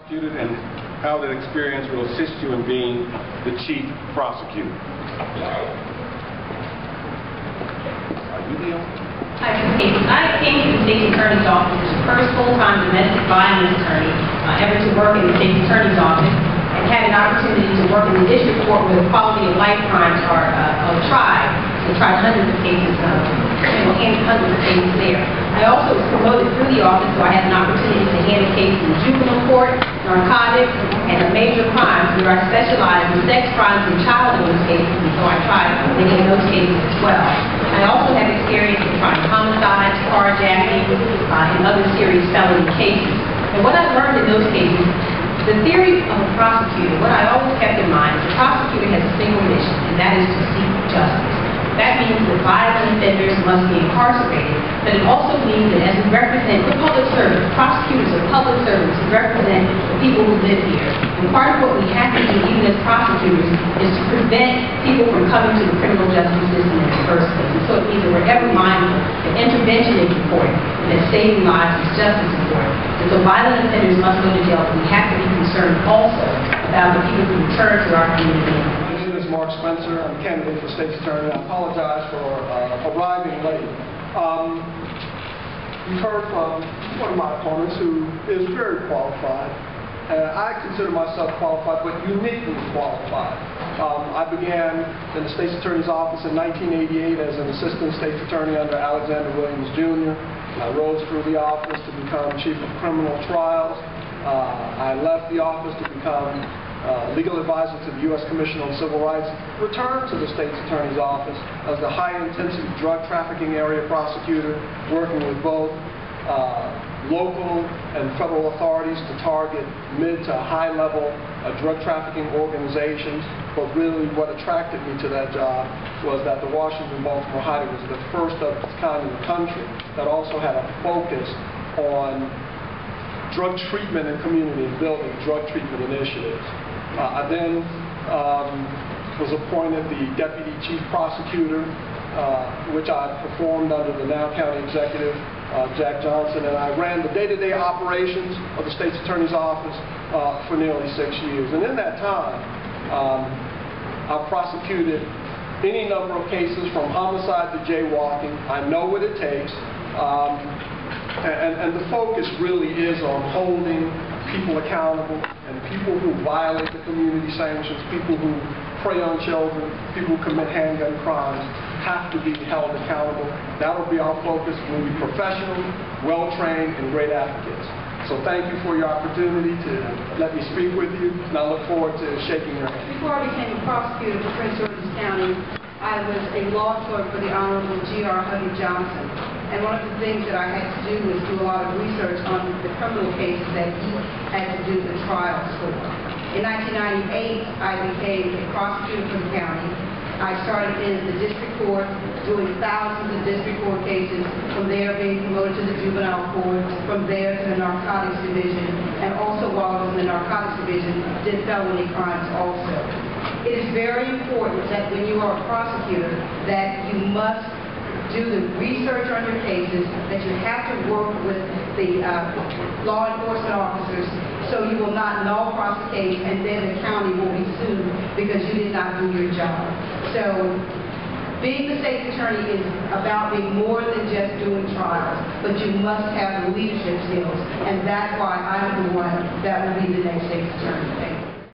prosecuted and how that experience will assist you in being the chief prosecutor. Are you the owner? Hi, I came to the State's Attorney's Office as the first full-time domestic violence attorney ever to work in the State's Attorney's Office, and had an opportunity to work in the district court where the quality of life crimes are tried. We tried hundreds of cases, hundreds of cases there. I also was promoted through the office, so I had an opportunity to handle cases in juvenile court, narcotics, and major crimes, where I specialized in sex crimes and child abuse cases, and so I tried many of those cases as well. I also have experience in trying homicides, carjacking, and other serious felony cases. And what I learned in those cases, the theory of a prosecutor, what I always kept in mind is the prosecutor has a single mission, and that is to seek justice. That means that violent offenders must be incarcerated, but it also means that as we represent, we're public servants, prosecutors are public servants who represent the people who live here. And part of what we have to do, even as prosecutors, is to prevent people from coming to the criminal justice system in the first place. And so it means that we're ever mindful that intervention is important, and that saving lives is just as important. And so violent offenders must go to jail, but we have to be concerned also about the people who return to our community. Mark Spencer. I'm a candidate for State's Attorney. I apologize for arriving late. You've heard from one of my opponents who is very qualified. I consider myself qualified, but uniquely qualified. I began in the State's Attorney's Office in 1988 as an Assistant State's Attorney under Alexander Williams, Jr. I rose through the office to become Chief of Criminal Trials. I left the office to become legal advisor to the U.S. Commission on Civil Rights, returned to the State's Attorney's Office as the high-intensity drug trafficking area prosecutor, working with both local and federal authorities to target mid to high-level drug trafficking organizations. But really what attracted me to that job was that the Washington-Baltimore Highway was the first of its kind in the country that also had a focus on drug treatment and community and building drug treatment initiatives. I then was appointed the Deputy Chief Prosecutor, which I performed under the now County Executive, Jack Johnson, and I ran the day-to-day operations of the State's Attorney's Office for nearly 6 years. And in that time, I prosecuted any number of cases from homicide to jaywalking. I know what it takes. And the focus really is on holding people accountable, and people who violate the community sanctions, people who prey on children, people who commit handgun crimes have to be held accountable. That'll be our focus. We'll be professional, well-trained, and great advocates. So thank you for your opportunity to let me speak with you, and I look forward to shaking your hand. Before I became a prosecutor for Prince George's County, I was a law clerk for the Honorable G.R. Huggy Johnson. And one of the things that I had to do was do a lot of research on the criminal cases that he had to do the trials for. In 1998, I became a prosecutor for the county. I started in the district court, doing thousands of district court cases, from there being promoted to the juvenile court, from there to the narcotics division, and also while I was in the narcotics division, did felony crimes also. It is very important that when you are a prosecutor, that you must do the research on your cases, that you have to work with the law enforcement officers so you will not null prosecute and then the county will be sued because you did not do your job. So being the state's attorney is about being more than just doing trials, but you must have the leadership skills, and that's why I'm the one that will be the next state's attorney.